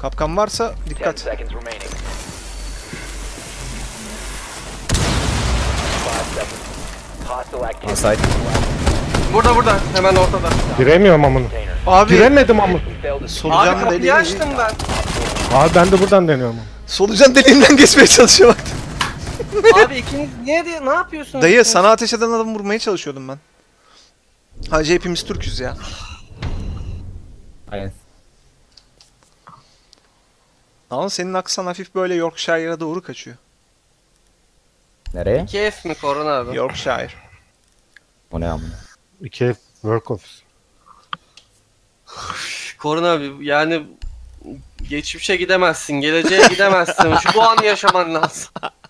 Kapkan varsa 10 dikkat. seconds remaining. 5 seconds. Hostile activity. Side. Burada hemen ortada. Giremiyorum amına. Container. Abi Giremedim amına. We failed to Abi solucan kapıyı deliği. açtım ben. Abi ben de buradan deniyorum. Solucan deliğinden geçmeye çalışıyor bak. Abi ikiniz ne yapıyorsunuz? Dayı ikiniz? sana ateş eden adamı vurmaya çalışıyordum ben. Hacı hepimiz Türk'üz ya. Aynen. Ama senin aksan hafif böyle Yorkshire'a doğru kaçıyor. Nereye? KF mi Korun abi? Yorkshire. O ne amına? 2 work office. Korun abi yani geçmişe gidemezsin, geleceğe gidemezsin. Bu anı yaşaman lazım.